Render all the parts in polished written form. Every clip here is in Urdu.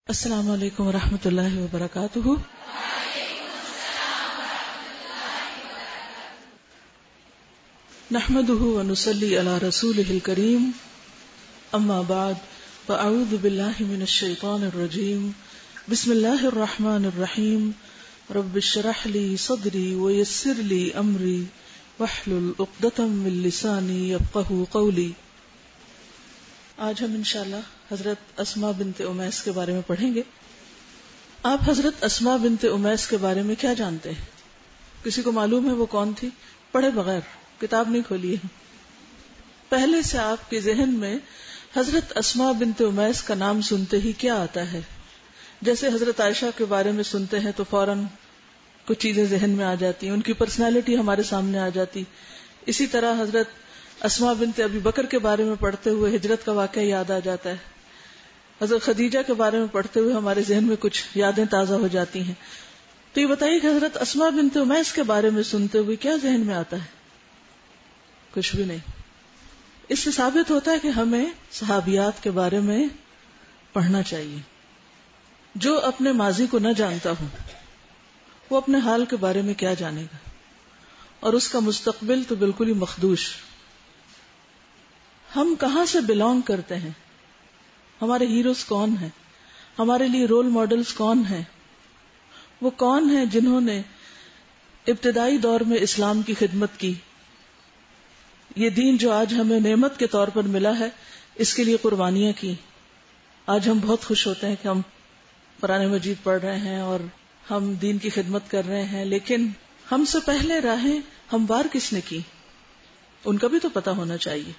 السلام علیکم ورحمۃ اللہ وبرکاتہ۔ نحمده ونصلي على رسوله الكريم، اما بعد فاعوذ باللہ من الشیطان الرجیم، بسم اللہ الرحمن الرحیم، رب اشرح لي صدری ويسر لي امری واحلل عقدۃ من لسانی یفقهوا قولی۔ آج ہم انشاءاللہ حضرت اسماء بنت امیس کے بارے میں پڑھیں گے۔ آپ حضرت اسماء بنت امیس کے بارے میں کیا جانتے ہیں؟ کسی کو معلوم ہے وہ کون تھی؟ پڑھے بغیر، کتاب نہیں کھولی ہے۔ پہلے سے آپ کے ذہن میں حضرت اسماء بنت امیس کا نام سنتے ہی کیا آتا ہے؟ جیسے حضرت عائشہ کے بارے میں سنتے ہیں تو فوراً کچھ چیزیں ذہن میں آ جاتی ہیں، ان کی پرسنالٹی ہمارے سامنے آ جاتی۔ اسی طرح حضرت اسماء بنت ابی بکر کے بارے میں پڑھتے ہوئے ہجرت کا واقعہ یاد آ جاتا ہے۔ حضرت خدیجہ کے بارے میں پڑھتے ہوئے ہمارے ذہن میں کچھ یادیں تازہ ہو جاتی ہیں۔ تو یہ بتائیے کہ حضرت اسماء بنت امیس کے بارے میں سنتے ہوئے کیا ذہن میں آتا ہے؟ کچھ بھی نہیں۔ اس سے ثابت ہوتا ہے کہ ہمیں صحابیات کے بارے میں پڑھنا چاہیے۔ جو اپنے ماضی کو نہ جانتا ہو وہ اپنے حال کے بارے میں کیا جانے گا، اور اس کا مستقبل تو بالکل ہی مخدوش۔ ہم کہاں سے بلانگ کرتے ہیں، ہمارے ہیروز کون ہیں، ہمارے لیے رول ماڈلز کون ہیں، وہ کون ہیں جنہوں نے ابتدائی دور میں اسلام کی خدمت کی، یہ دین جو آج ہمیں نعمت کے طور پر ملا ہے اس کے لیے قربانیاں کی۔ آج ہم بہت خوش ہوتے ہیں کہ ہم قرآن مجید پڑھ رہے ہیں اور ہم دین کی خدمت کر رہے ہیں، لیکن ہم سے پہلے راہیں ہموار کس نے کی، ان کا بھی تو پتہ ہونا چاہیے۔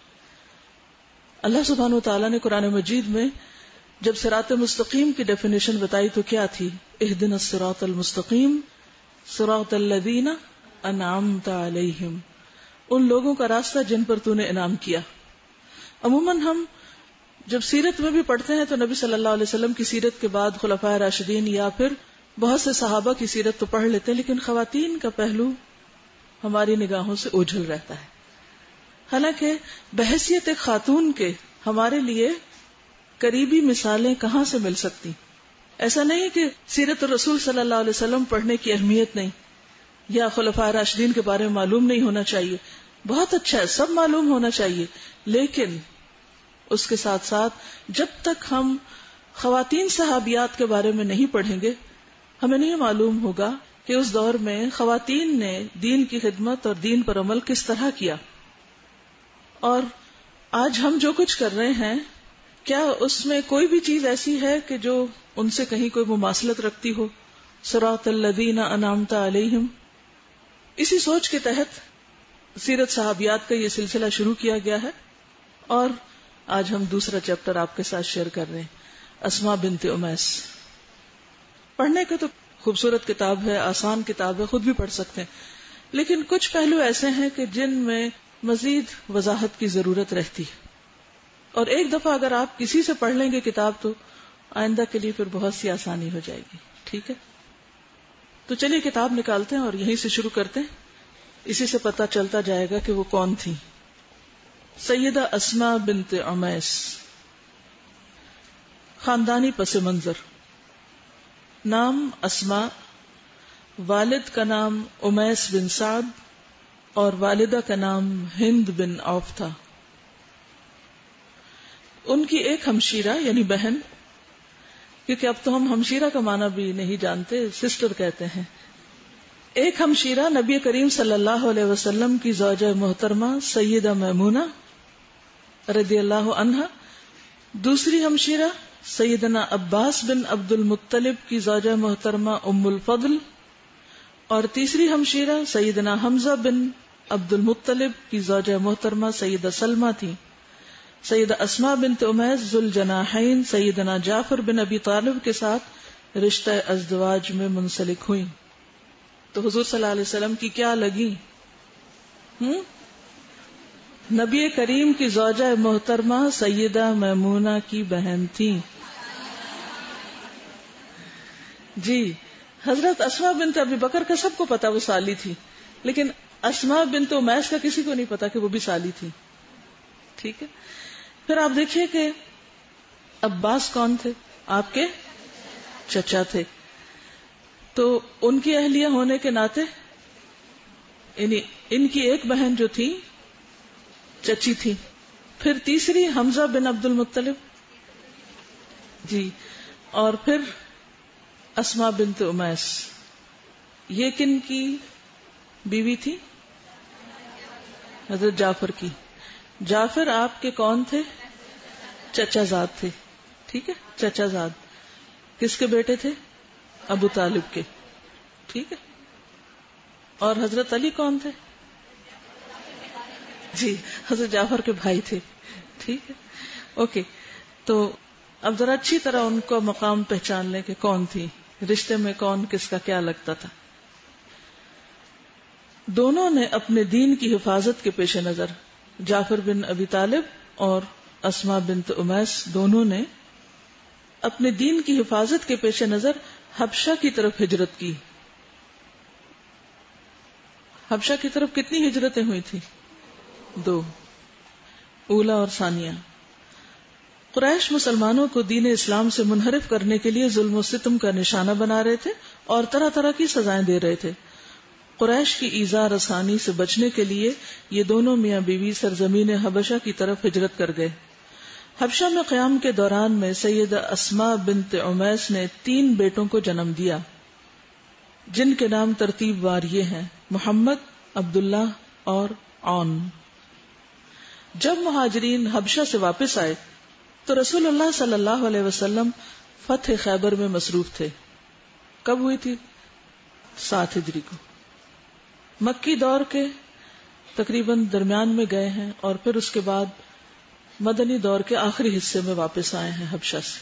اللہ سبحانہ و تعالیٰ نے قرآن مجید میں جب صراط مستقیم کی ڈیفینیشن بتائی تو کیا تھی؟ اہدنا الصراط المستقیم صراط الذین انعمت علیہم، ان لوگوں کا راستہ جن پر تو نے انعام کیا۔ عموماً ہم جب سیرت میں بھی پڑھتے ہیں تو نبی صلی اللہ علیہ وسلم کی سیرت کے بعد خلفائے راشدین یا پھر بہت سے صحابہ کی سیرت تو پڑھ لیتے ہیں، لیکن خواتین کا پہلو ہماری نگاہوں سے اوجھل رہتا ہے۔ حالانکہ بحیثیت ایک خاتون کے ہمارے لیے قریبی مثالیں کہاں سے مل سکتی؟ ایسا نہیں کہ سیرت الرسول صلی اللہ علیہ وسلم پڑھنے کی اہمیت نہیں، یا خلفائے راشدین کے بارے میں معلوم نہیں ہونا چاہیے، بہت اچھا ہے، سب معلوم ہونا چاہیے، لیکن اس کے ساتھ ساتھ جب تک ہم خواتین صحابیات کے بارے میں نہیں پڑھیں گے ہمیں نہیں معلوم ہوگا کہ اس دور میں خواتین نے دین کی خدمت اور دین پر عمل کس طرح کیا۔ اور آج ہم جو کچھ کر رہے ہیں کیا اس میں کوئی بھی چیز ایسی ہے کہ جو ان سے کہیں کوئی مماثلت رکھتی ہو؟ صراط الذین انعمت علیہم، اسی سوچ کے تحت سیرت صحابیات کا یہ سلسلہ شروع کیا گیا ہے، اور آج ہم دوسرا چیپٹر آپ کے ساتھ شیئر کر رہے ہیں، اسماء بنت امیس۔ پڑھنے کا تو خوبصورت کتاب ہے، آسان کتاب ہے، خود بھی پڑھ سکتے ہیں، لیکن کچھ پہلو ایسے ہیں کہ جن میں مزید وضاحت کی ضرورت رہتی ہے، اور ایک دفعہ اگر آپ کسی سے پڑھ لیں گے کتاب تو آئندہ کے لیے پھر بہت سی آسانی ہو جائے گی۔ ٹھیک ہے، تو چلیے کتاب نکالتے ہیں اور یہیں سے شروع کرتے ہیں، اسی سے پتہ چلتا جائے گا کہ وہ کون تھی۔ سیدہ اسماء بنت امیس، خاندانی پس منظر۔ نام اسماء، والد کا نام امیس بن سعد اور والدہ کا نام ہند بن عوف تھا۔ ان کی ایک ہمشیرہ یعنی بہن، کیونکہ اب تو ہم ہمشیرہ کا معنی بھی نہیں جانتے، سسٹر کہتے ہیں، ایک ہمشیرہ نبی کریم صلی اللہ علیہ وسلم کی زوجہ محترمہ سیدہ میمونہ رضی اللہ عنہا، دوسری ہمشیرہ سیدنا عباس بن عبد المطلب کی زوجہ محترمہ ام الفضل، اور تیسری ہمشیرہ سیدنا حمزہ بن عبد المطلب کی زوجہ محترمہ سیدہ سلمہ تھی۔ سیدہ اسماء بنت امیس ذو الجناحین سیدنا جعفر بن ابی طالب کے ساتھ رشتہ ازدواج میں منسلک ہوئیں۔ تو حضور صلی اللہ علیہ وسلم کی کیا لگی؟ نبی کریم کی زوجہ محترمہ سیدہ میمونہ کی بہن تھی۔ جی، حضرت اسماء بنت ابی بکر کا سب کو پتا وہ سالی تھی، لیکن اسماء بنت امیس کا کسی کو نہیں پتا کہ وہ بھی سالی تھی۔ ٹھیک ہے، پھر آپ دیکھیے کہ عباس کون تھے؟ آپ کے چچا تھے. تو ان کی اہلیہ ہونے کے ناطے یعنی ان کی ایک بہن جو تھی چچی تھی. پھر تیسری حمزہ بن عبد المطلب جی، اور پھر اسماء بنت امیس. یہ کن کی بیوی تھی؟ حضرت جعفر کی. جعفر آپ کے کون تھے؟ چچا زاد تھے. ٹھیک ہے، چچا زاد. کس کے بیٹے تھے؟ ابو طالب کے. ٹھیک ہے. اور حضرت علی کون تھے؟ جی، حضرت جعفر کے بھائی تھے. ٹھیک ہے، اوکے. تو اب ذرا اچھی طرح ان کو مقام پہچان لیں کہ کون تھی، رشتے میں کون کس کا کیا لگتا تھا. دونوں نے اپنے دین کی حفاظت کے پیش نظر، جعفر بن ابی طالب اور اسماء بنت امیس دونوں نے اپنے دین کی حفاظت کے پیش نظر حبشہ کی طرف ہجرت کی. حبشہ کی طرف کتنی ہجرتیں ہوئی تھی؟ 2، اولا اور ثانیہ. قریش مسلمانوں کو دین اسلام سے منحرف کرنے کے لیے ظلم و ستم کا نشانہ بنا رہے تھے اور طرح طرح کی سزائیں دے رہے تھے. قریش کی ایذا رسانی سے بچنے کے لیے یہ دونوں میاں بیوی سرزمین حبشہ کی طرف ہجرت کر گئے. حبشہ میں قیام کے دوران میں سیدہ اسماء بنت امیس نے 3 بیٹوں کو جنم دیا، جن کے نام ترتیب وار یہ ہیں: محمد، عبداللہ اور عون. جب مہاجرین حبشہ سے واپس آئے تو رسول اللہ صلی اللہ علیہ وسلم فتح خیبر میں مصروف تھے. کب ہوئی تھی؟ 7 ہجری کو. مکی دور کے تقریباً درمیان میں گئے ہیں اور پھر اس کے بعد مدنی دور کے آخری حصے میں واپس آئے ہیں حبشہ سے.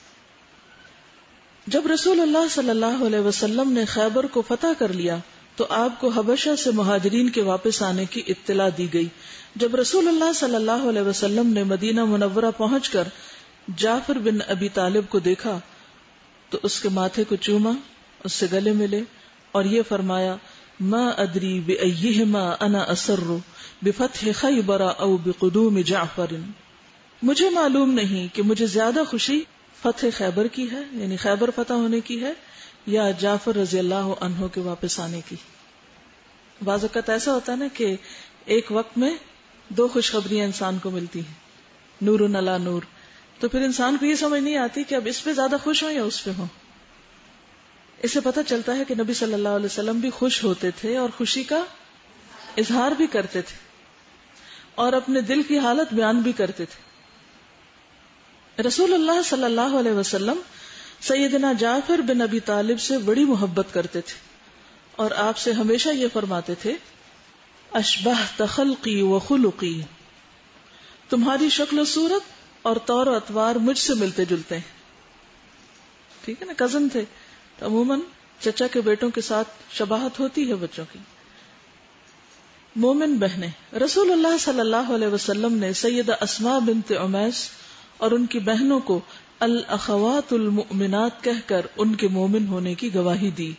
جب رسول اللہ صلی اللہ علیہ وسلم نے خیبر کو فتح کر لیا تو آپ کو حبشہ سے مہاجرین کے واپس آنے کی اطلاع دی گئی. جب رسول اللہ صلی اللہ علیہ وسلم نے مدینہ منورہ پہنچ کر جعفر بن ابی طالب کو دیکھا تو اس کے ماتھے کو چوما، اس سے گلے ملے اور یہ فرمایا: ما ادری بأیہما انا اسر بفتح خیبر او بقدوم جعفر. مجھے معلوم نہیں کہ مجھے زیادہ خوشی فتح خیبر کی ہے، یعنی خیبر فتح ہونے کی ہے، یا جعفر رضی اللہ عنہ کے واپس آنے کی. بعض اوقات ایسا ہوتا ہے نا کہ ایک وقت میں 2 خوشخبریاں انسان کو ملتی ہیں، نور علی نور. تو پھر انسان کو یہ سمجھ نہیں آتی کہ اب اس پہ زیادہ خوش ہوں یا اس پہ ہوں. اس سے پتہ چلتا ہے کہ نبی صلی اللہ علیہ وسلم بھی خوش ہوتے تھے اور خوشی کا اظہار بھی کرتے تھے اور اپنے دل کی حالت بیان بھی کرتے تھے. رسول اللہ صلی اللہ علیہ وسلم سیدنا جعفر بن ابی طالب سے بڑی محبت کرتے تھے اور آپ سے ہمیشہ یہ فرماتے تھے: اشبہت خلقی و خلقی. تمہاری شکل و صورت اور طور و اطوار مجھ سے ملتے جلتے ہیں. ٹھیک ہے نا، کزن تھے تو عموماً چچا کے بیٹوں کے ساتھ شباہت ہوتی ہے بچوں کی. مومن بہنیں، رسول اللہ صلی اللہ علیہ وسلم نے سیدہ اسماء بنت امیس اور ان کی بہنوں کو الاخوات المؤمنات کہہ کر ان کے مومن ہونے کی گواہی دی.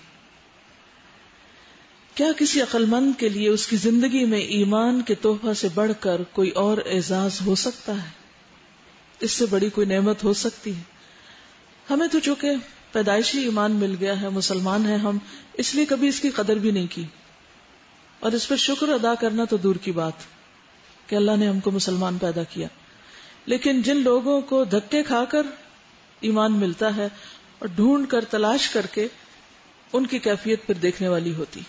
کیا کسی عقل مند کے لیے اس کی زندگی میں ایمان کے تحفہ سے بڑھ کر کوئی اور اعزاز ہو سکتا ہے؟ اس سے بڑی کوئی نعمت ہو سکتی ہے؟ ہمیں تو چونکہ پیدائشی ایمان مل گیا ہے، مسلمان ہیں ہم، اس لیے کبھی اس کی قدر بھی نہیں کی اور اس پر شکر ادا کرنا تو دور کی بات کہ اللہ نے ہم کو مسلمان پیدا کیا. لیکن جن لوگوں کو دھکے کھا کر ایمان ملتا ہے اور ڈھونڈ کر تلاش کر کے، ان کی کیفیت پھر دیکھنے والی ہوتی.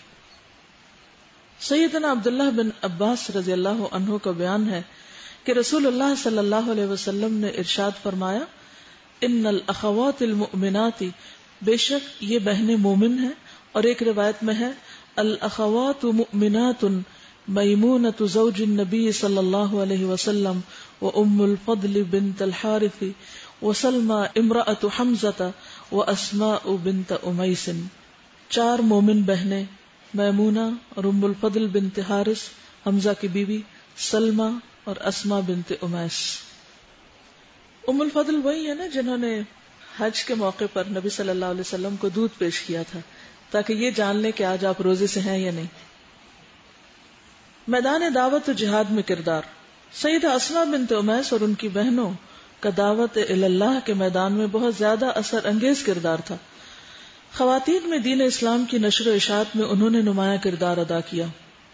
سیدنا عبداللہ بن عباس رضی اللہ عنہ کا بیان ہے کہ رسول اللہ صلی اللہ علیہ وسلم نے ارشاد فرمایا: ان الاخوات المؤمنات، بے شک یہ بہنیں مومن ہیں. اور ایک روایت میں ہے: الاخوات مؤمنات میمونۃ زوج النبی صلی اللہ علیہ وسلم وام الفضل بنت الحارث وسلمى امرأۃ حمزۃ واسماء بنت امیس. 4 مومن بہنیں، میمونہ اور ام الفضل بنت حارث، حمزہ کی بیوی، سلمہ اور اسماء بنت امیس. ام الفضل وہی ہے نا جنہوں نے حج کے موقع پر نبی صلی اللہ علیہ وسلم کو دودھ پیش کیا تھا تاکہ یہ جان لیں کہ آج آپ روزے سے ہیں یا نہیں. میدان دعوت و جہاد میں کردار. سیدہ اسماء بنت امیس اور ان کی بہنوں کا دعوت اللہ کے میدان میں بہت زیادہ اثر انگیز کردار تھا. خواتین میں دین اسلام کی نشر و اشاعت میں انہوں نے نمایاں کردار ادا کیا.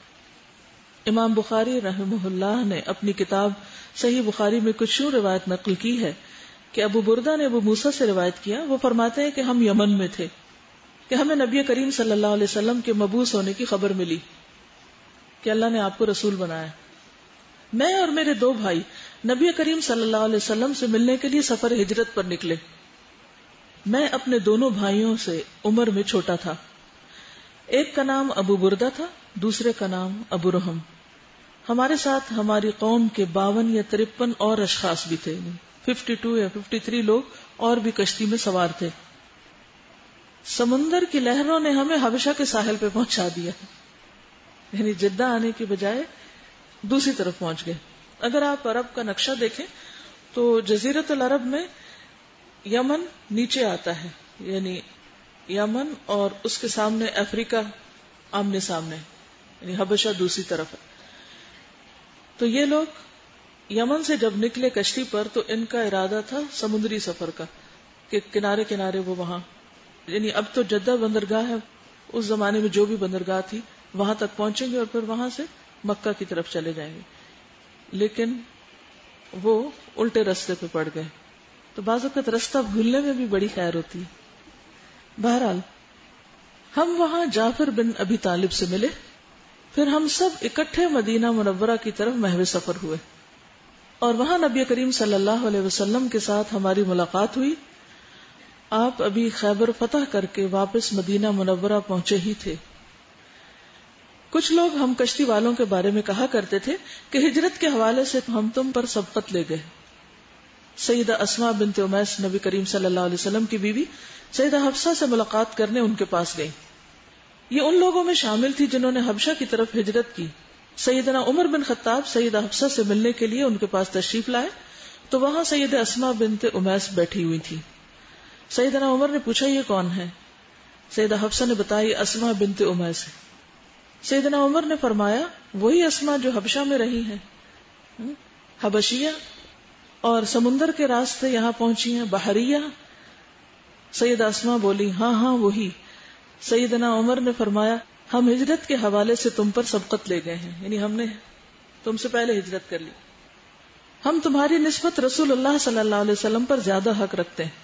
امام بخاری رحمہ اللہ نے اپنی کتاب صحیح بخاری میں کچھ یوں روایت نقل کی ہے کہ ابو بردہ نے ابو موسیٰ سے روایت کیا. وہ فرماتے ہیں کہ ہم یمن میں تھے کہ ہمیں نبی کریم صلی اللہ علیہ وسلم کے مبعوث ہونے کی خبر ملی کہ اللہ نے آپ کو رسول بنایا. میں اور میرے 2 بھائی نبی کریم صلی اللہ علیہ وسلم سے ملنے کے لیے سفر ہجرت پر نکلے. میں اپنے دونوں بھائیوں سے عمر میں چھوٹا تھا. ایک کا نام ابو بردہ تھا, دوسرے کا نام ابو رحم. ہمارے ساتھ ہماری قوم کے 52 یا 53 اور اشخاص بھی تھے, 52 یا 53 لوگ اور بھی کشتی میں سوار تھے. سمندر کی لہروں نے ہمیں حبشہ کے ساحل پہ پہنچا دیا, یعنی جدہ آنے کی بجائے دوسری طرف پہنچ گئے. اگر آپ عرب کا نقشہ دیکھیں تو جزیرت العرب میں یمن نیچے آتا ہے, یعنی یمن اور اس کے سامنے افریقہ آمنے سامنے, یعنی حبشہ دوسری طرف ہے. تو یہ لوگ یمن سے جب نکلے کشتی پر تو ان کا ارادہ تھا سمندری سفر کا, کہ کنارے کنارے وہ وہاں, یعنی اب تو جدہ بندرگاہ ہے, اس زمانے میں جو بھی بندرگاہ تھی وہاں تک پہنچیں گے اور پھر وہاں سے مکہ کی طرف چلے جائیں گے. لیکن وہ الٹے رستے پہ پڑ گئے, تو بعض اوقات رستہ بھولنے میں بھی بڑی خیر ہوتی ہے. بہرحال ہم وہاں جعفر بن ابی طالب سے ملے, پھر ہم سب اکٹھے مدینہ منورہ کی طرف محو سفر ہوئے, اور وہاں نبی کریم صلی اللہ علیہ وسلم کے ساتھ ہماری ملاقات ہوئی. آپ ابھی خیبر فتح کر کے واپس مدینہ منورہ پہنچے ہی تھے. کچھ لوگ ہم کشتی والوں کے بارے میں کہا کرتے تھے کہ ہجرت کے حوالے سے ہم تم پر سبقت لے گئے. سیدہ اسماء بنت امیس نبی کریم صلی اللہ علیہ وسلم کی بیوی سیدہ حفصہ سے ملاقات کرنے ان کے پاس گئی. یہ ان لوگوں میں شامل تھی جنہوں نے حبشہ کی طرف ہجرت کی. سیدنا عمر بن خطاب سیدہ حفصہ سے ملنے کے لیے ان کے پاس تشریف لائے تو وہاں سیدہ اسماء بنت امیس بیٹھی ہوئی تھی. سیدنا عمر نے پوچھا یہ کون ہے؟ سیدہ حفصہ نے بتایا اسماء بنت امیس ہے. سیدنا عمر نے فرمایا وہی اسماء جو حبشہ میں رہی ہیں, حبشیہ, اور سمندر کے راستے یہاں پہنچی ہیں, بحریہ. سیدہ اسماء بولی ہاں وہی. سیدنا عمر نے فرمایا ہم ہجرت کے حوالے سے تم پر سبقت لے گئے ہیں, یعنی ہم نے تم سے پہلے ہجرت کر لی. ہم تمہاری نسبت رسول اللہ صلی اللہ علیہ وسلم پر زیادہ حق رکھتے ہیں.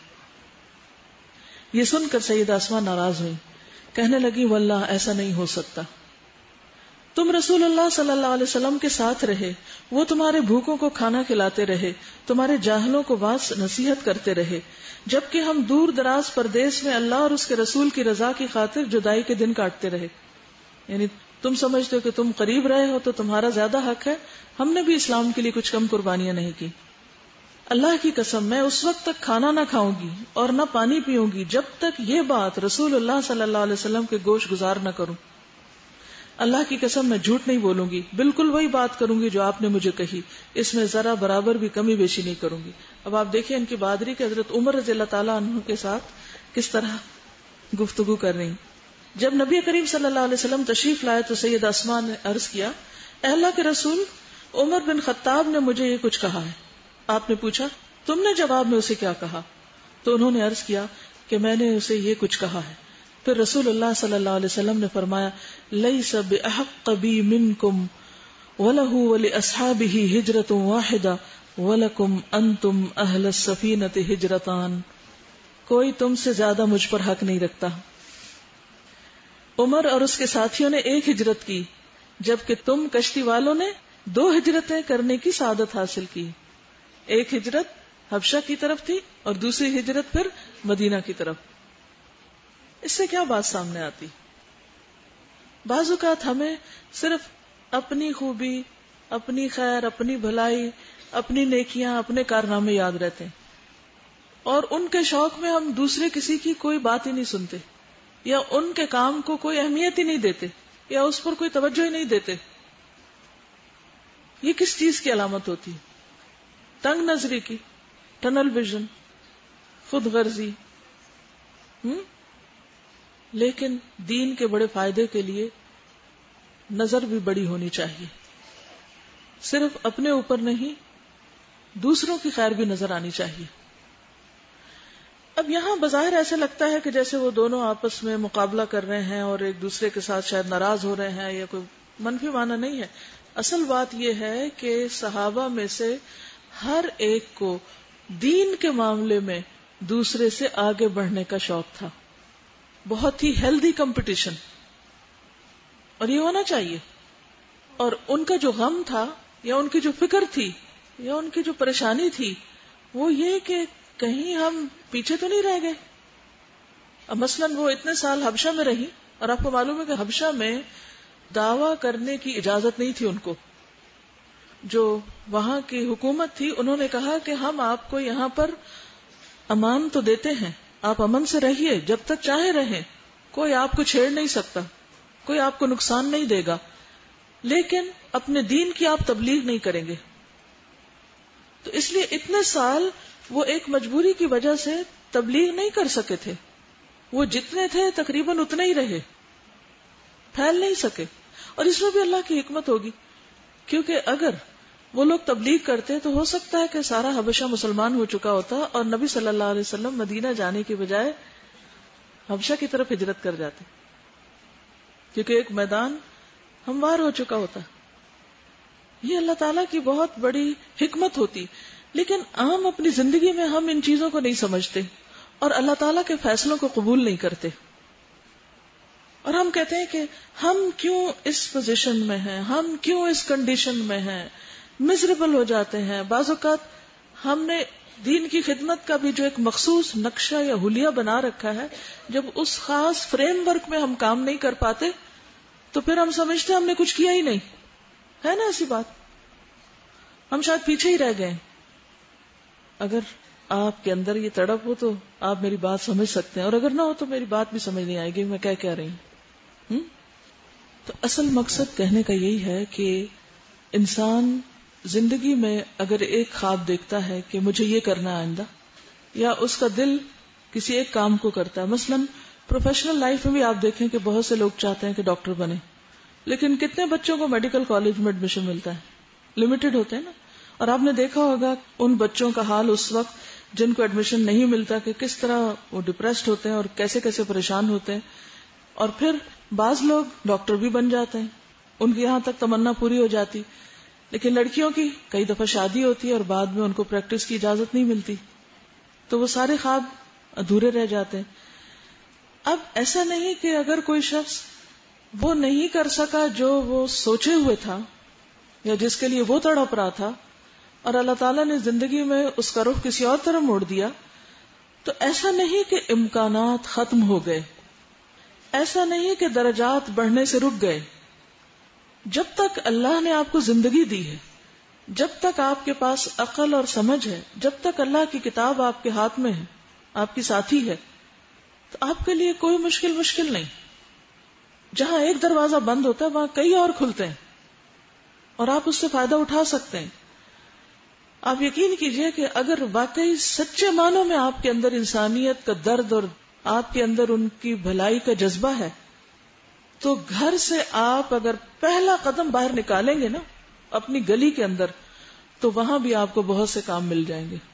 یہ سن کر سیدہ اسماء ناراض ہوئی, کہنے لگی واللہ ایسا نہیں ہو سکتا. تم رسول اللہ صلی اللہ علیہ وسلم کے ساتھ رہے, وہ تمہارے بھوکوں کو کھانا کھلاتے رہے, تمہارے جاہلوں کو واعظ نصیحت کرتے رہے, جبکہ ہم دور دراز پردیس میں اللہ اور اس کے رسول کی رضا کی خاطر جدائی کے دن کاٹتے رہے. یعنی تم سمجھتے ہو کہ تم قریب رہے ہو تو تمہارا زیادہ حق ہے, ہم نے بھی اسلام کے لیے کچھ کم قربانیاں نہیں کی. اللہ کی قسم میں اس وقت تک کھانا نہ کھاؤں گی اور نہ پانی پیوں گی جب تک یہ بات رسول اللہ صلی اللہ علیہ وسلم کے گوش گزار نہ کروں. اللہ کی قسم میں جھوٹ نہیں بولوں گی, بالکل وہی بات کروں گی جو آپ نے مجھے کہی, اس میں ذرا برابر بھی کمی بیشی نہیں کروں گی. اب آپ دیکھیں ان کی بہادری کہ حضرت عمر رضی اللہ تعالیٰ عنہ کے ساتھ کس طرح گفتگو کر رہی. جب نبی کریم صلی اللہ علیہ وسلم تشریف لائے تو سیدہ اسماء نے عرض کیا اے اللہ کے رسول, عمر بن خطاب نے مجھے یہ کچھ کہا ہے. آپ نے پوچھا تم نے جواب میں اسے کیا کہا؟ تو انہوں نے عرض کیا کہ میں نے اسے یہ کچھ کہا ہے. پھر رسول اللہ صلی اللہ علیہ وسلم نے فرمایا لیس بأحق بی منکم وَلَهُ وَلِأَصْحَابِهِ هِجْرَةٌ وَاحِدَةٌ وَلَكُمْ أَنْتُمْ أَهْلَ السَّفِينَةِ هِجْرَتَانِ. کوئی تم سے زیادہ مجھ پر حق نہیں رکھتا. عمر اور اس کے ساتھیوں نے ایک ہجرت کی جبکہ تم کشتی والوں نے 2 ہجرتیں کرنے کی سعادت حاصل کی. ایک ہجرت حبشہ کی طرف تھی اور دوسری ہجرت پھر مدینہ کی طرف. اس سے کیا بات سامنے آتی؟ بعض اوقات ہمیں صرف اپنی خوبی, اپنی خیر, اپنی بھلائی, اپنی نیکیاں, اپنے کارنامے یاد رہتے ہیں, اور ان کے شوق میں ہم دوسرے کسی کی کوئی بات ہی نہیں سنتے, یا ان کے کام کو کوئی اہمیت ہی نہیں دیتے, یا اس پر کوئی توجہ ہی نہیں دیتے. یہ کس چیز کی علامت ہوتی؟ تنگ نظری کی, ٹنل ویژن, خود غرضی. لیکن دین کے بڑے فائدے کے لیے نظر بھی بڑی ہونی چاہیے, صرف اپنے اوپر نہیں دوسروں کی خیر بھی نظر آنی چاہیے. اب یہاں بظاہر ایسے لگتا ہے کہ جیسے وہ دونوں آپس میں مقابلہ کر رہے ہیں اور ایک دوسرے کے ساتھ شاید ناراض ہو رہے ہیں، یا کوئی منفی معنی نہیں ہے. اصل بات یہ ہے کہ صحابہ میں سے ہر ایک کو دین کے معاملے میں دوسرے سے آگے بڑھنے کا شوق تھا. بہت ہی ہیلدی کمپٹیشن، اور یہ ہونا چاہیے. اور ان کا جو غم تھا یا ان کی جو فکر تھی یا ان کی جو پریشانی تھی وہ یہ کہ کہیں ہم پیچھے تو نہیں رہ گئے. اب مثلاً وہ اتنے سال حبشہ میں رہی، اور آپ کو معلوم ہے کہ حبشہ میں دعویٰ کرنے کی اجازت نہیں تھی ان کو. جو وہاں کی حکومت تھی انہوں نے کہا کہ ہم آپ کو یہاں پر امان تو دیتے ہیں، آپ امن سے رہیے، جب تک چاہے رہیں، کوئی آپ کو چھیڑ نہیں سکتا، کوئی آپ کو نقصان نہیں دے گا، لیکن اپنے دین کی آپ تبلیغ نہیں کریں گے. تو اس لیے اتنے سال وہ ایک مجبوری کی وجہ سے تبلیغ نہیں کر سکے تھے. وہ جتنے تھے تقریباً اتنے ہی رہے، پھیل نہیں سکے. اور اس میں بھی اللہ کی حکمت ہوگی، کیونکہ اگر وہ لوگ تبلیغ کرتے تو ہو سکتا ہے کہ سارا حبشہ مسلمان ہو چکا ہوتا اور نبی صلی اللہ علیہ وسلم مدینہ جانے کی بجائے حبشہ کی طرف ہجرت کر جاتے، کیونکہ ایک میدان ہموار ہو چکا ہوتا. یہ اللہ تعالیٰ کی بہت بڑی حکمت ہوتی. لیکن عام اپنی زندگی میں ہم ان چیزوں کو نہیں سمجھتے اور اللہ تعالیٰ کے فیصلوں کو قبول نہیں کرتے، اور ہم کہتے ہیں کہ ہم کیوں اس پوزیشن میں ہیں، ہم کیوں اس کنڈیشن میں ہیں، مزریبل ہو جاتے ہیں. بعض اوقات ہم نے دین کی خدمت کا بھی جو ایک مخصوص نقشہ یا حلیہ بنا رکھا ہے، جب اس خاص فریم ورک میں ہم کام نہیں کر پاتے تو پھر ہم سمجھتے ہم نے کچھ کیا ہی نہیں. ہے نا ایسی بات؟ ہم شاید پیچھے ہی رہ گئے. اگر آپ کے اندر یہ تڑپ ہو تو آپ میری بات سمجھ سکتے ہیں، اور اگر نہ ہو تو میری بات بھی سمجھ نہیں آئے گی میں کیا رہی ہوں. تو اصل مقصد کہنے کا یہی ہے کہ انسان زندگی میں اگر ایک خواب دیکھتا ہے کہ مجھے یہ کرنا آئندہ، یا اس کا دل کسی ایک کام کو کرتا ہے. مثلاً پروفیشنل لائف میں بھی آپ دیکھیں کہ بہت سے لوگ چاہتے ہیں کہ ڈاکٹر بنے، لیکن کتنے بچوں کو میڈیکل کالج میں ایڈمیشن ملتا ہے؟ لمیٹڈ ہوتے ہیں نا. اور آپ نے دیکھا ہوگا ان بچوں کا حال اس وقت جن کو ایڈمیشن نہیں ملتا کہ کس طرح وہ ڈپریسڈ ہوتے ہیں اور کیسے کیسے پریشان ہوتے ہیں. اور پھر بعض لوگ ڈاکٹر بھی بن جاتے ہیں، ان کی یہاں تک تمنا پوری ہو جاتی. لیکن لڑکیوں کی کئی دفعہ شادی ہوتی ہے اور بعد میں ان کو پریکٹس کی اجازت نہیں ملتی، تو وہ سارے خواب ادھورے رہ جاتے ہیں. اب ایسا نہیں کہ اگر کوئی شخص وہ نہیں کر سکا جو وہ سوچے ہوئے تھا یا جس کے لیے وہ تڑپ رہا تھا، اور اللہ تعالیٰ نے زندگی میں اس کا رخ کسی اور طرف موڑ دیا، تو ایسا نہیں کہ امکانات ختم ہو گئے، ایسا نہیں کہ درجات بڑھنے سے رک گئے. جب تک اللہ نے آپ کو زندگی دی ہے، جب تک آپ کے پاس عقل اور سمجھ ہے، جب تک اللہ کی کتاب آپ کے ہاتھ میں ہے، آپ کی ساتھی ہے، تو آپ کے لیے کوئی مشکل نہیں. جہاں ایک دروازہ بند ہوتا ہے وہاں کئی اور کھلتے ہیں اور آپ اس سے فائدہ اٹھا سکتے ہیں. آپ یقین کیجئے کہ اگر واقعی سچے معنوں میں آپ کے اندر انسانیت کا درد اور آپ کے اندر ان کی بھلائی کا جذبہ ہے، تو گھر سے آپ اگر پہلا قدم باہر نکالیں گے نا اپنی گلی کے اندر، تو وہاں بھی آپ کو بہت سے کام مل جائیں گے.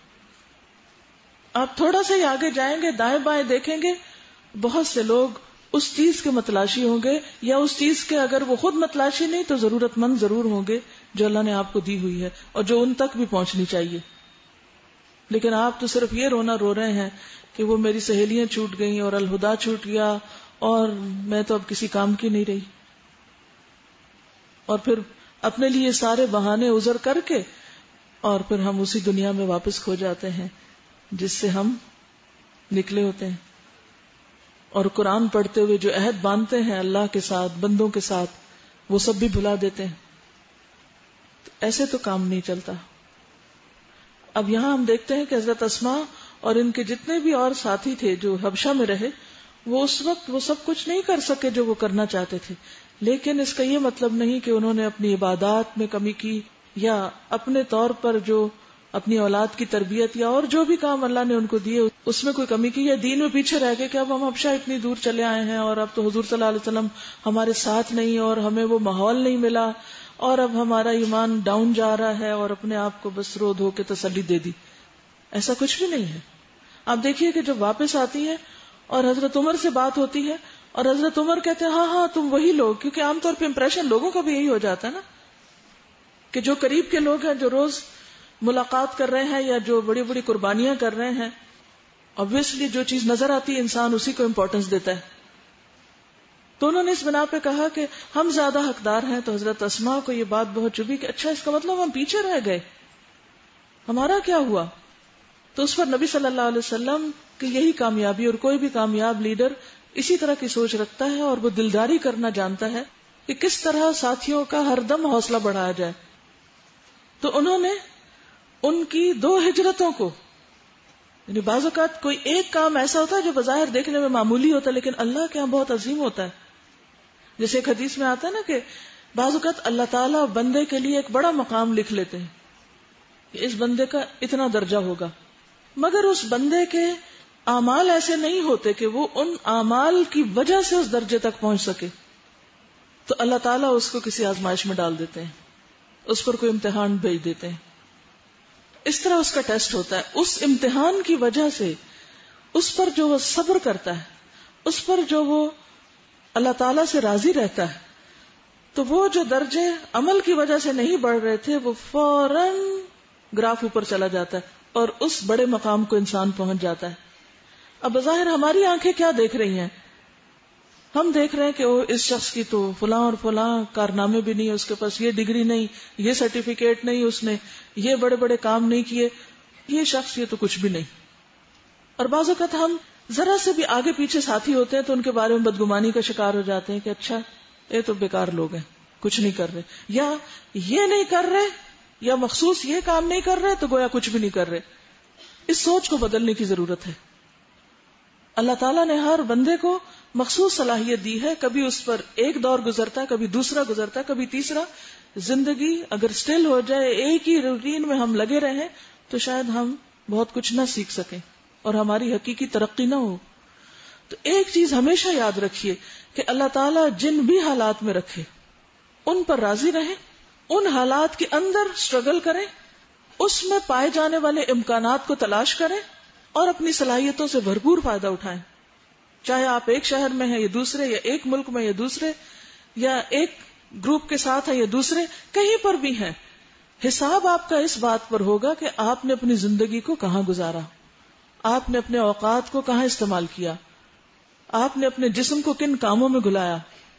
آپ تھوڑا سا ہی آگے جائیں گے، دائیں بائیں دیکھیں گے، بہت سے لوگ اس چیز کے متلاشی ہوں گے، یا اس چیز کے اگر وہ خود متلاشی نہیں تو ضرورت مند ضرور ہوں گے جو اللہ نے آپ کو دی ہوئی ہے اور جو ان تک بھی پہنچنی چاہیے. لیکن آپ تو صرف یہ رونا رو رہے ہیں کہ وہ میری سہیلیاں چھوٹ گئیں اور الہدا چھوٹ گیا اور میں تو اب کسی کام کی نہیں رہی. اور پھر اپنے لیے سارے بہانے عذر کر کے اور پھر ہم اسی دنیا میں واپس کھو جاتے ہیں جس سے ہم نکلے ہوتے ہیں. اور قرآن پڑھتے ہوئے جو عہد باندھتے ہیں اللہ کے ساتھ، بندوں کے ساتھ، وہ سب بھی بھلا دیتے ہیں. ایسے تو کام نہیں چلتا. اب یہاں ہم دیکھتے ہیں کہ حضرت اسماء اور ان کے جتنے بھی اور ساتھی تھے جو حبشہ میں رہے، وہ اس وقت وہ سب کچھ نہیں کر سکے جو وہ کرنا چاہتے تھے. لیکن اس کا یہ مطلب نہیں کہ انہوں نے اپنی عبادات میں کمی کی یا اپنے طور پر جو اپنی اولاد کی تربیت یا اور جو بھی کام اللہ نے ان کو دیے اس میں کوئی کمی کی، یا دین میں پیچھے رہ گئے کہ اب ہم حبشہ اتنی دور چلے آئے ہیں اور اب تو حضور صلی اللہ علیہ وسلم ہمارے ساتھ نہیں اور ہمیں وہ ماحول نہیں ملا اور اب ہمارا ایمان ڈاؤن جا رہا ہے اور اپنے آپ کو بس رو دھو کے تسلی دے دی. ایسا کچھ بھی نہیں ہے. آپ دیکھیے کہ جب واپس آتی ہے اور حضرت عمر سے بات ہوتی ہے اور حضرت عمر کہتے ہیں ہاں تم وہی لوگ, کیونکہ عام طور پہ امپریشن لوگوں کا بھی یہی ہو جاتا ہے نا کہ جو قریب کے لوگ ہیں, جو روز ملاقات کر رہے ہیں یا جو بڑی بڑی قربانیاں کر رہے ہیں, obviously جو چیز نظر آتی ہے انسان اسی کو امپورٹنس دیتا ہے. تو انہوں نے اس بنا پہ کہا کہ ہم زیادہ حقدار ہیں. تو حضرت اسماء کو یہ بات بہت چبھی کہ اچھا اس کا مطلب ہم پیچھے رہ گئے, ہمارا کیا ہوا؟ تو اس پر نبی صلی اللہ علیہ وسلم کی یہی کامیابی, اور کوئی بھی کامیاب لیڈر اسی طرح کی سوچ رکھتا ہے اور وہ دلداری کرنا جانتا ہے کہ کس طرح ساتھیوں کا ہر دم حوصلہ بڑھایا جائے. تو انہوں نے ان کی 2 ہجرتوں کو, یعنی بعض اوقات کوئی ایک کام ایسا ہوتا ہے جو بظاہر دیکھنے میں معمولی ہوتا ہے لیکن اللہ کے ہاں بہت عظیم ہوتا ہے. جیسے ایک حدیث میں آتا ہے نا کہ بعض اوقات اللہ تعالیٰ بندے کے لیے ایک بڑا مقام لکھ لیتے ہیں کہ اس بندے کا اتنا درجہ ہوگا, مگر اس بندے کے اعمال ایسے نہیں ہوتے کہ وہ ان اعمال کی وجہ سے اس درجے تک پہنچ سکے. تو اللہ تعالیٰ اس کو کسی آزمائش میں ڈال دیتے ہیں, اس پر کوئی امتحان بھیج دیتے ہیں, اس طرح اس کا ٹیسٹ ہوتا ہے. اس امتحان کی وجہ سے اس پر جو وہ صبر کرتا ہے, اس پر جو وہ اللہ تعالیٰ سے راضی رہتا ہے, تو وہ جو درجے عمل کی وجہ سے نہیں بڑھ رہے تھے وہ فوراً گراف اوپر چلا جاتا ہے اور اس بڑے مقام کو انسان پہنچ جاتا ہے. اب بظاہر ہماری آنکھیں کیا دیکھ رہی ہیں؟ ہم دیکھ رہے ہیں کہ اس شخص کی تو فلاں اور فلاں کارنامے بھی نہیں, اس کے پاس یہ ڈگری نہیں, یہ سرٹیفکیٹ نہیں, اس نے یہ بڑے بڑے کام نہیں کیے, یہ شخص یہ تو کچھ بھی نہیں. اور بعض اوقات ہم ذرا سے بھی آگے پیچھے ساتھی ہوتے ہیں تو ان کے بارے میں بدگمانی کا شکار ہو جاتے ہیں کہ اچھا یہ تو بیکار لوگ ہیں, کچھ نہیں کر رہے, یا یہ نہیں کر رہے, یا مخصوص یہ کام نہیں کر رہے تو گویا کچھ بھی نہیں کر رہے. اس سوچ کو بدلنے کی ضرورت ہے. اللہ تعالیٰ نے ہر بندے کو مخصوص صلاحیت دی ہے, کبھی اس پر ایک دور گزرتا ہے, کبھی دوسرا گزرتا ہے, کبھی تیسرا. زندگی اگر سٹل ہو جائے, ایک ہی روٹین میں ہم لگے رہیں تو شاید ہم بہت کچھ نہ سیکھ سکیں اور ہماری حقیقی ترقی نہ ہو. تو ایک چیز ہمیشہ یاد رکھیے کہ اللہ تعالیٰ جن بھی حالات میں رکھے ان پر راضی رہیں, ان حالات کے اندر سٹرگل کریں, اس میں پائے جانے والے امکانات کو تلاش کریں اور اپنی صلاحیتوں سے بھرپور فائدہ اٹھائیں. چاہے آپ ایک شہر میں ہیں یا دوسرے, یا ایک ملک میں یا دوسرے, یا ایک گروپ کے ساتھ ہیں یا دوسرے, کہیں پر بھی ہیں, حساب آپ کا اس بات پر ہوگا کہ آپ نے اپنی زندگی کو کہاں گزارا, آپ نے اپنے اوقات کو کہاں استعمال کیا, آپ نے اپنے جسم کو کن کاموں میں گلایا.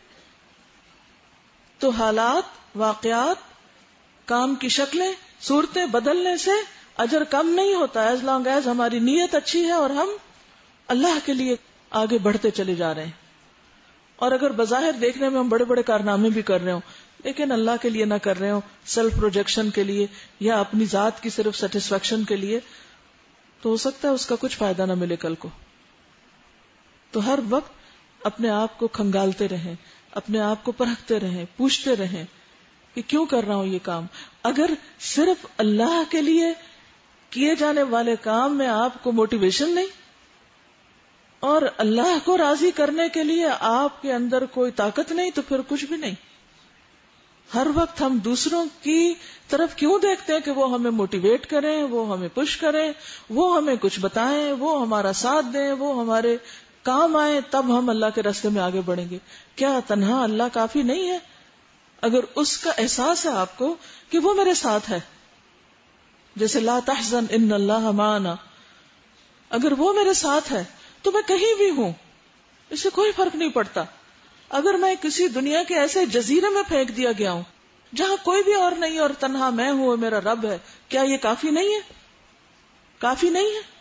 تو حالات, واقعات, کام کی شکلیں, صورتیں بدلنے سے اجر کم نہیں ہوتا, ایز لانگ ایز ہماری نیت اچھی ہے اور ہم اللہ کے لیے آگے بڑھتے چلے جا رہے ہیں. اور اگر بظاہر دیکھنے میں ہم بڑے بڑے کارنامے بھی کر رہے ہوں لیکن اللہ کے لیے نہ کر رہے ہوں, سیلف پروجیکشن کے لیے یا اپنی ذات کی صرف سیٹسفیکشن کے لیے, تو ہو سکتا ہے اس کا کچھ فائدہ نہ ملے کل کو. تو ہر وقت اپنے آپ کو کھنگالتے رہیں, اپنے آپ کو پرکھتے رہیں, پوچھتے رہیں کہ کیوں کر رہا ہوں یہ کام. اگر صرف اللہ کے لیے کیے جانے والے کام میں آپ کو موٹیویشن نہیں اور اللہ کو راضی کرنے کے لیے آپ کے اندر کوئی طاقت نہیں تو پھر کچھ بھی نہیں. ہر وقت ہم دوسروں کی طرف کیوں دیکھتے ہیں کہ وہ ہمیں موٹیویٹ کریں, وہ ہمیں پش کریں, وہ ہمیں کچھ بتائیں, وہ ہمارا ساتھ دیں, وہ ہمارے کام آئیں, تب ہم اللہ کے راستے میں آگے بڑھیں گے. کیا تنہا اللہ کافی نہیں ہے؟ اگر اس کا احساس ہے آپ کو کہ وہ میرے ساتھ ہے, جیسے لا تحزن ان اللہ معنا, اگر وہ میرے ساتھ ہے تو میں کہیں بھی ہوں, اس سے کوئی فرق نہیں پڑتا. اگر میں کسی دنیا کے ایسے جزیرے میں پھینک دیا گیا ہوں جہاں کوئی بھی اور نہیں اور تنہا میں ہوں اور میرا رب ہے, کیا یہ کافی نہیں ہے؟ کافی نہیں ہے.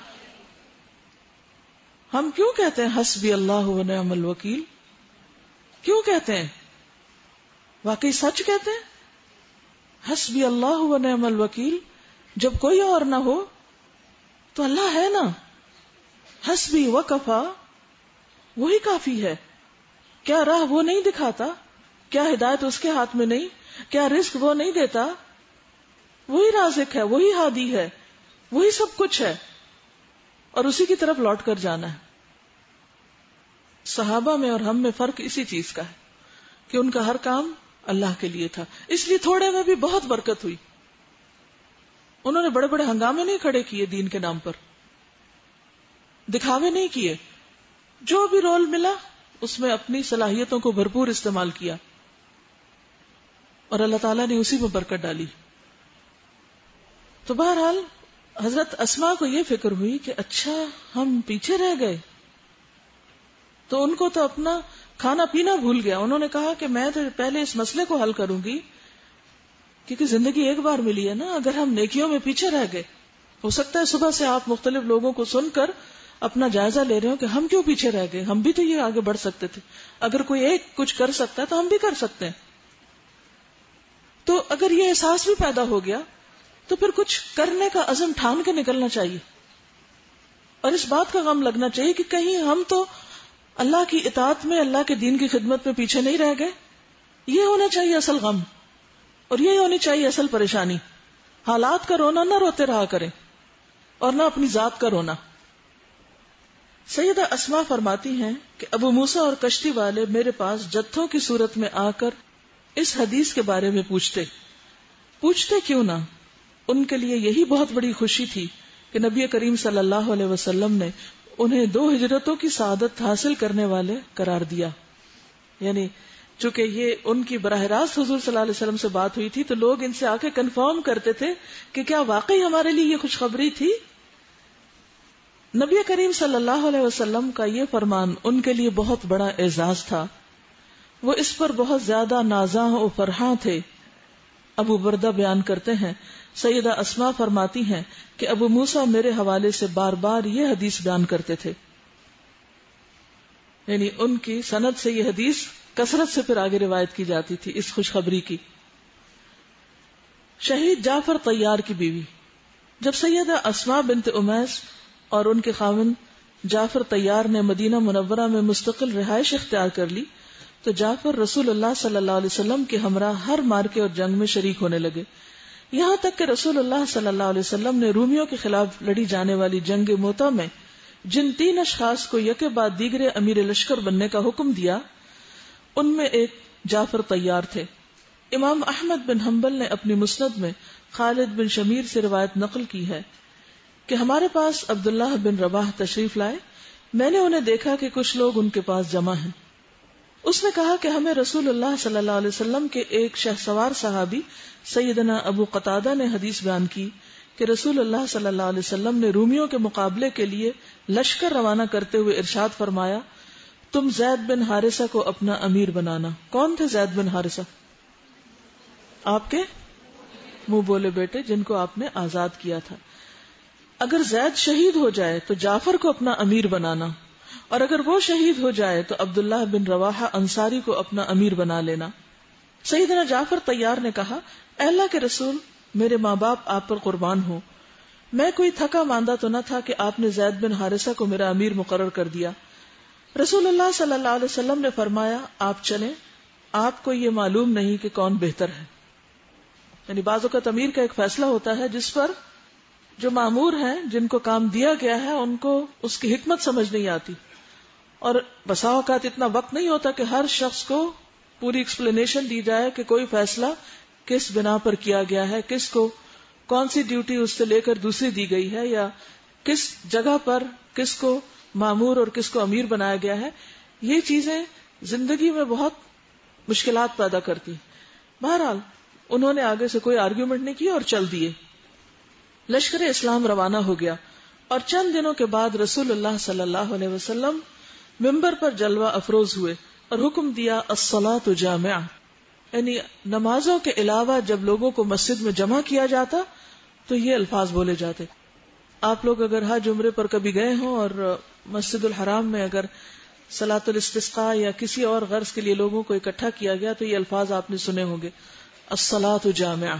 ہم کیوں کہتے ہیں حسبی اللہ و نعم الوکیل؟ کیوں کہتے ہیں؟ واقعی سچ کہتے ہیں حسبی اللہ و نعم الوکیل. جب کوئی اور نہ ہو تو اللہ ہے نا, حسبی وکفا, وہی کافی ہے. کیا راہ وہ نہیں دکھاتا؟ کیا ہدایت اس کے ہاتھ میں نہیں؟ کیا رزق وہ نہیں دیتا؟ وہی رازق ہے, وہی ہادی ہے, وہی سب کچھ ہے, اور اسی کی طرف لوٹ کر جانا ہے. صحابہ میں اور ہم میں فرق اسی چیز کا ہے کہ ان کا ہر کام اللہ کے لیے تھا، اس لیے تھوڑے میں بھی بہت برکت ہوئی. انہوں نے بڑے بڑے ہنگامے نہیں کھڑے کیے دین کے نام پر، دکھاوے نہیں کیے، جو بھی رول ملا اس میں اپنی صلاحیتوں کو بھرپور استعمال کیا اور اللہ تعالیٰ نے اسی میں برکت ڈالی. تو بہرحال حضرت اسماء کو یہ فکر ہوئی کہ اچھا ہم پیچھے رہ گئے. تو ان کو تو اپنا کھانا پینا بھول گیا. انہوں نے کہا کہ میں تو پہلے اس مسئلے کو حل کروں گی، کیونکہ زندگی ایک بار ملی ہے نا. اگر ہم نیکیوں میں پیچھے رہ گئے، ہو سکتا ہے صبح سے آپ مختلف لوگوں کو سن کر اپنا جائزہ لے رہے ہو کہ ہم کیوں پیچھے رہ گئے، ہم بھی تو یہ آگے بڑھ سکتے تھے. اگر کوئی ایک کچھ کر سکتا ہے تو ہم بھی کر سکتے ہیں. تو اگر یہ احساس بھی پیدا ہو گیا تو پھر کچھ کرنے کا عزم ٹھان کے نکلنا چاہیے، اور اس بات کا غم لگنا چاہیے کہ کہیں ہم تو اللہ کی اطاعت میں، اللہ کے دین کی خدمت میں پیچھے نہیں رہ گئے. یہ ہونا چاہیے اصل غم، اور یہ ہونی چاہیے اصل پریشانی. حالات کا رونا نہ روتے رہا کریں، اور نہ اپنی ذات کا رونا. سیدہ اسماء فرماتی ہیں کہ ابو موسیٰ اور کشتی والے میرے پاس جتھوں کی صورت میں آ کر اس حدیث کے بارے میں پوچھتے کیوں نہ. ان کے لیے یہی بہت بڑی خوشی تھی کہ نبی کریم صلی اللہ علیہ وسلم نے انہیں 2 ہجرتوں کی سعادت حاصل کرنے والے قرار دیا. یعنی چونکہ یہ ان کی براہ راست حضور صلی اللہ علیہ وسلم سے بات ہوئی تھی تو لوگ ان سے آ کے کنفرم کرتے تھے کہ کیا واقعی ہمارے لیے یہ خوشخبری تھی. نبی کریم صلی اللہ علیہ وسلم کا یہ فرمان ان کے لیے بہت بڑا اعزاز تھا. وہ اس پر بہت زیادہ نازاں و فرحاں تھے. ابو بردہ بیان کرتے ہیں، سیدہ اسماء فرماتی ہیں کہ ابو موسیٰ میرے حوالے سے بار بار یہ حدیث بیان کرتے تھے. یعنی ان کی سند سے یہ حدیث کثرت سے پھر آگے روایت کی جاتی تھی اس خوشخبری کی. شہید جعفر طیار کی بیوی، جب سیدہ اسماء بنت امیس اور ان کے خاوند جعفر طیار نے مدینہ منورہ میں مستقل رہائش اختیار کر لی تو جعفر رسول اللہ صلی اللہ علیہ وسلم کے ہمراہ ہر مارکے اور جنگ میں شریک ہونے لگے، یہاں تک کہ رسول اللہ صلی اللہ علیہ وسلم نے رومیوں کے خلاف لڑی جانے والی جنگ موتا میں جن 3 اشخاص کو یکے بعد دیگرے امیر لشکر بننے کا حکم دیا، ان میں ایک جعفر طیار تھے. امام احمد بن حنبل نے اپنی مسند میں خالد بن شمیر سے روایت نقل کی ہے کہ ہمارے پاس عبداللہ بن رواح تشریف لائے. میں نے انہیں دیکھا کہ کچھ لوگ ان کے پاس جمع ہیں. اس نے کہا کہ ہمیں رسول اللہ صلی اللہ علیہ وسلم کے ایک شہسوار صحابی سیدنا ابو قتادہ نے حدیث بیان کی کہ رسول اللہ صلی اللہ علیہ وسلم نے رومیوں کے مقابلے کے لیے لشکر روانہ کرتے ہوئے ارشاد فرمایا، تم زید بن حارثہ کو اپنا امیر بنانا. کون تھے زید بن حارثہ؟ آپ کے منہ بولے بیٹے جن کو آپ نے آزاد کیا تھا. اگر زید شہید ہو جائے تو جعفر کو اپنا امیر بنانا، اور اگر وہ شہید ہو جائے تو عبداللہ بن رواحہ انصاری کو اپنا امیر بنا لینا. سیدنا جعفر طیار نے کہا، اے اللہ کے رسول، میرے ماں باپ آپ پر قربان ہوں، میں کوئی تھکا ماندہ تو نہ تھا کہ آپ نے زید بن حارثہ کو میرا امیر مقرر کر دیا. رسول اللہ صلی اللہ علیہ وسلم نے فرمایا، آپ چلیں، آپ کو یہ معلوم نہیں کہ کون بہتر ہے. یعنی بعض اوقات امیر کا ایک فیصلہ ہوتا ہے جس پر جو مامور ہیں، جن کو کام دیا گیا ہے، ان کو اس کی حکمت سمجھ نہیں آتی، اور بسا اوقات اتنا وقت نہیں ہوتا کہ ہر شخص کو پوری ایکسپلینیشن دی جائے کہ کوئی فیصلہ کس بنا پر کیا گیا ہے، کس کو کون سی ڈیوٹی اس سے لے کر دوسری دی گئی ہے، یا کس جگہ پر کس کو مامور اور کس کو امیر بنایا گیا ہے. یہ چیزیں زندگی میں بہت مشکلات پیدا کرتی. بہرحال انہوں نے آگے سے کوئی آرگیومنٹ نہیں کی اور چل دیے. لشکر اسلام روانہ ہو گیا، اور چند دنوں کے بعد رسول اللہ صلی اللہ علیہ وسلم منبر پر جلوہ افروز ہوئے اور حکم دیا، الصلاۃ جامعہ، یعنی نمازوں کے علاوہ جب لوگوں کو مسجد میں جمع کیا جاتا تو یہ الفاظ بولے جاتے. آپ لوگ اگر حج عمرے پر کبھی گئے ہوں اور مسجد الحرام میں اگر صلاۃ الاستسقاء یا کسی اور غرض کے لیے لوگوں کو اکٹھا کیا گیا تو یہ الفاظ آپ نے سنے ہوں گے، الصلاۃ جامعہ.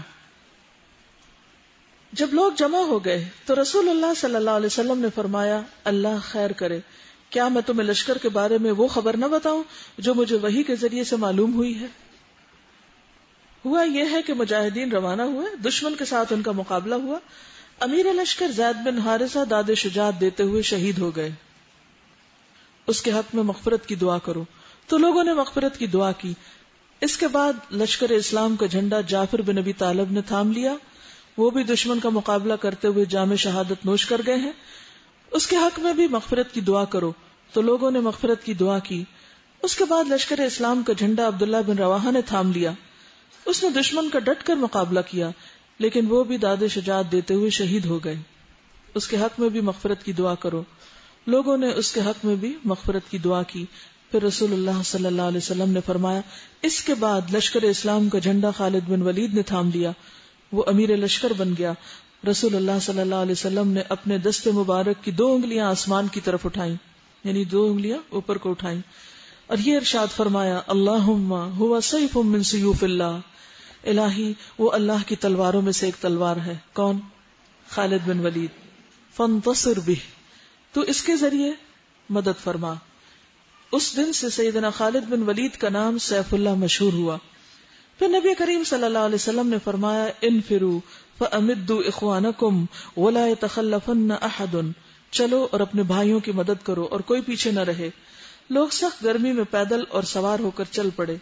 جب لوگ جمع ہو گئے تو رسول اللہ صلی اللہ علیہ وسلم نے فرمایا، اللہ خیر کرے، کیا میں تمہیں لشکر کے بارے میں وہ خبر نہ بتاؤں جو مجھے وحی کے ذریعے سے معلوم ہوئی ہے؟ ہوا یہ ہے کہ مجاہدین روانہ ہوئے، دشمن کے ساتھ ان کا مقابلہ ہوا. امیر لشکر زید بن حارثہ داد شجاعت دیتے ہوئے شہید ہو گئے. اس کے حق میں مغفرت کی دعا کرو. تو لوگوں نے مغفرت کی دعا کی. اس کے بعد لشکر اسلام کا جھنڈا جعفر بن ابی طالب نے تھام لیا. وہ بھی دشمن کا مقابلہ کرتے ہوئے جام شہادت نوش کر گئے ہیں. اس کے حق میں بھی مغفرت کی دعا کرو. تو لوگوں نے مغفرت کی دعا کی. اس کے بعد لشکر اسلام کا جھنڈا عبداللہ بن رواحہ نے تھام لیا. اس نے دشمن کا ڈٹ کر مقابلہ کیا، لیکن وہ بھی داد شجاعت دیتے ہوئے شہید ہو گئے. اس کے حق میں بھی مغفرت کی دعا کرو. لوگوں نے اس کے حق میں بھی مغفرت کی دعا کی. پھر رسول اللہ صلی اللہ علیہ وسلم نے فرمایا، اس کے بعد لشکر اسلام کا جھنڈا خالد بن ولید نے تھام لیا. وہ امیر لشکر بن گیا. رسول اللہ صلی اللہ علیہ وسلم نے اپنے دست مبارک کی 2 انگلیاں آسمان کی طرف اٹھائیں، یعنی 2 انگلیاں اوپر کو اٹھائیں، اور یہ ارشاد فرمایا، اللہم ہوا سیف من سیوف اللہ، الہی وہ اللہ کی تلواروں میں سے ایک تلوار ہے. کون؟ خالد بن ولید. فانتصر بہ، تو اس کے ذریعے مدد فرما. اس دن سے سیدنا خالد بن ولید کا نام سیف اللہ مشہور ہوا. پھر نبی کریم صلی اللہ علیہ وسلم نے فرمایا، انفروا فامدوا اخوانکم ولا يتخلفن احد، چلو اور اپنے بھائیوں کی مدد کرو اور کوئی پیچھے نہ رہے. لوگ سخت گرمی میں پیدل اور سوار ہو کر چل پڑے.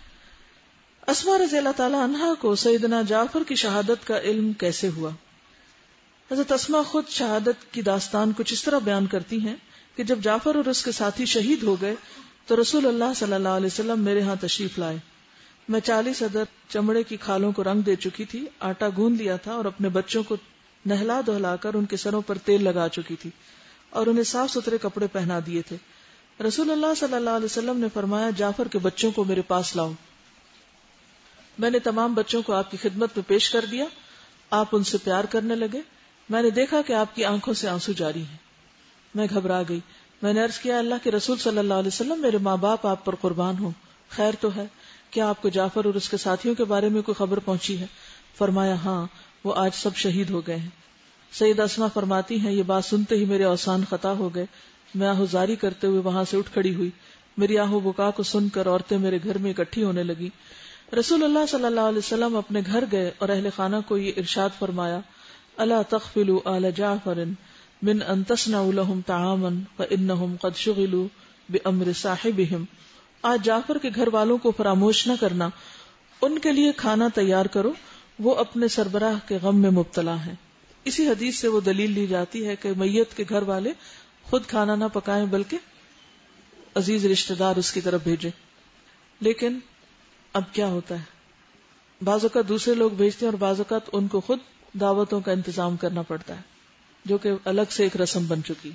اسماء رضی اللہ تعالی عنہا کو سیدنا جعفر کی شہادت کا علم کیسے ہوا؟ حضرت اسماء خود شہادت کی داستان کچھ اس طرح بیان کرتی ہیں کہ جب جعفر اور اس کے ساتھی شہید ہو گئے تو رسول اللہ صلی اللہ علیہ وسلم میرے ہاں تشریف لائے. میں 40 عدد چمڑے کی کھالوں کو رنگ دے چکی تھی، آٹا گوندھ لیا تھا اور اپنے بچوں کو نہلا دہلا کر ان کے سروں پر تیل لگا چکی تھی اور انہیں صاف ستھرے کپڑے پہنا دیے تھے. رسول اللہ صلی اللہ علیہ وسلم نے فرمایا، جعفر کے بچوں کو میرے پاس لاؤ. میں نے تمام بچوں کو آپ کی خدمت میں پیش کر دیا. آپ ان سے پیار کرنے لگے. میں نے دیکھا کہ آپ کی آنکھوں سے آنسو جاری ہیں. میں گھبرا گئی. میں نے عرض کیا، اللہ کے رسول صلی اللہ علیہ وسلم، میرے ماں باپ آپ پر قربان ہوں، خیر تو ہے؟ کیا آپ کو جعفر اور اس کے ساتھیوں کے بارے میں کوئی خبر پہنچی ہے؟ فرمایا، ہاں، وہ آج سب شہید ہو گئے ہیں. سیدہ اسماء فرماتی ہیں، یہ بات سنتے ہی میرے اوسان خطا ہو گئے. میں آہوزاری کرتے ہوئے وہاں سے اٹھ کھڑی ہوئی. میری آہو بکا کو سن کر عورتیں میرے گھر میں اکٹھی ہونے لگی. رسول اللہ صلی اللہ علیہ وسلم اپنے گھر گئے اور اہل خانہ کو یہ ارشاد فرمایا، الا تغفلوا آل جعفر من ان تصنعوا لهم طعاما فانهم قد شغلوا بامر صاحبهم. آج جعفر کے گھر والوں کو فراموش نہ کرنا، ان کے لیے کھانا تیار کرو، وہ اپنے سربراہ کے غم میں مبتلا ہیں. اسی حدیث سے وہ دلیل لی جاتی ہے کہ میت کے گھر والے خود کھانا نہ پکائیں بلکہ عزیز رشتہ دار اس کی طرف بھیجیں. لیکن اب کیا ہوتا ہے، بعض اوقات دوسرے لوگ بھیجتے ہیں اور بعض اوقات ان کو خود دعوتوں کا انتظام کرنا پڑتا ہے، جو کہ الگ سے ایک رسم بن چکی.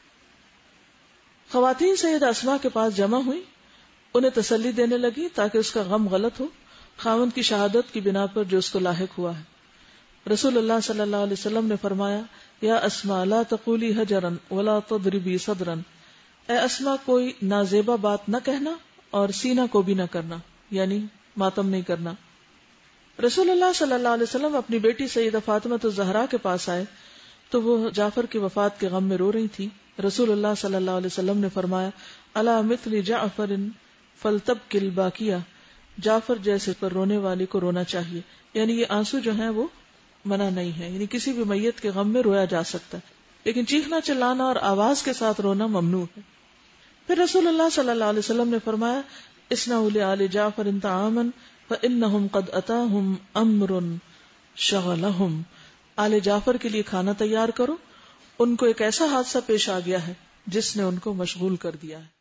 خواتین سیدہ اسماء کے پاس جمع ہوئی، انہیں تسلی دینے لگی تاکہ اس کا غم غلط ہو خاوند کی شہادت کی بنا پر جو اس کو لاحق ہوا ہے. رسول اللہ صلی اللہ علیہ وسلم نے فرمایا، یا اسماء لا تقولی حجرا ولا تضربی صدرا، اے اسماء کوئی نازیبا بات نہ کہنا اور سینہ کو بھی نہ کرنا، یعنی ماتم نہیں کرنا. رسول اللہ صلی اللہ علیہ وسلم اپنی بیٹی سیدہ فاطمہ الزہرا کے پاس آئے تو وہ جعفر کی وفات کے غم میں رو رہی تھی. رسول اللہ صلی اللہ علیہ وسلم نے فرمایا، الا مثل جعفر فلتبکی الباکیہ، جعفر جیسے پر رونے والی کو رونا چاہیے. یعنی یہ آنسو جو ہیں وہ منع نہیں ہے، یعنی کسی بھی میت کے غم میں رویا جا سکتا ہے، لیکن چیخنا چلانا اور آواز کے ساتھ رونا ممنوع ہے. پھر رسول اللہ صلی اللہ علیہ وسلم نے فرمایا، اصنعوا لآل جعفر طعاما فإنهم قد أتاهم امر شغلهم، آل جعفر کے لیے کھانا تیار کرو، ان کو ایک ایسا حادثہ پیش آ گیا ہے جس نے ان کو مشغول کر دیا ہے.